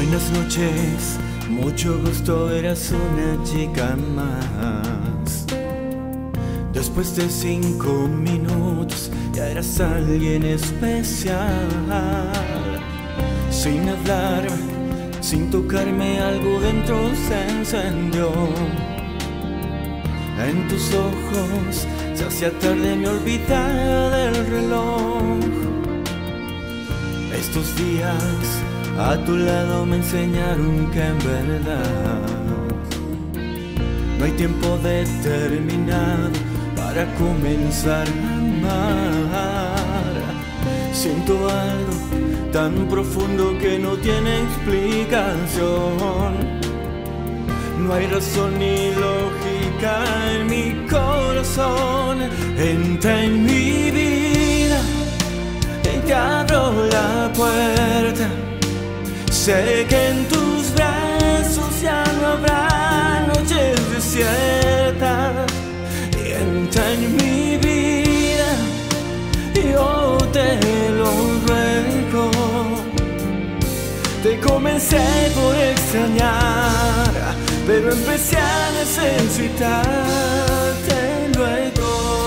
Buenas noches, mucho gusto, eras una chica más. Después de 5 minutos ya eras alguien especial. Sin hablar, sin tocarme, algo dentro se encendió. En tus ojos se hacía tarde, me olvidaba del reloj. Estos días a tu lado me enseñaron que en verdad no hay tiempo determinado para comenzar a amar. Siento algo tan profundo que no tiene explicación. No hay razón ni lógica en mi corazón. Entra en mi vida y te abro la puerta. Sé que en tus brazos ya no habrá noches desiertas. Entra en mi vida, yo te lo ruego. Te comencé por extrañar, pero empecé a necesitarte luego.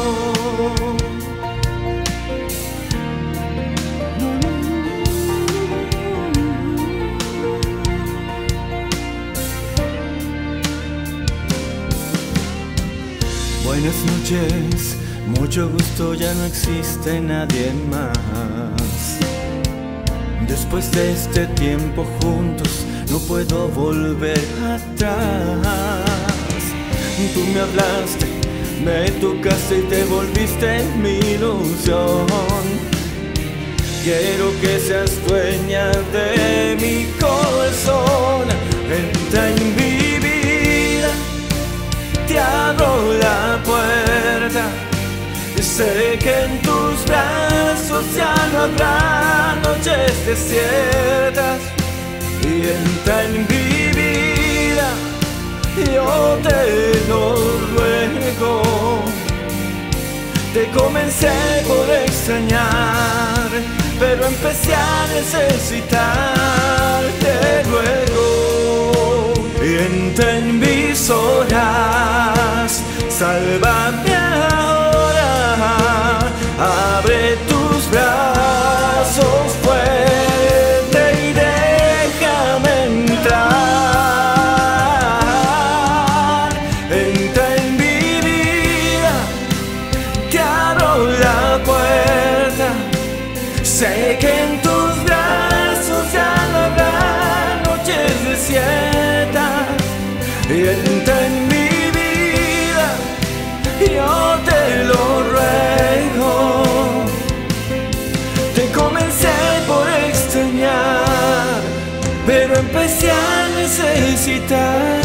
Buenas noches, mucho gusto, ya no existe nadie más. Después de este tiempo juntos, no puedo volver atrás. Tú me hablaste, me tocaste y te volviste mi ilusión. Quiero que seas dueña de mi corazón. Entra en mi vida, te abro la puerta. Sé que en tus brazos ya no habrá noches desiertas. Y entra en mi vida, yo te lo ruego. Te comencé por extrañar, pero empecé a necesitarte luego. Y entra en mis horas, sálvame ahora. Abre tus brazos fuerte y déjame entrar. Entra en mi vida, te abro la puerta. Sé que en tus brazos ya no habrá noches desiertas. Y entra en mi vida, yo te lo ruego. Te comencé por extrañar, pero empecé a necesitar.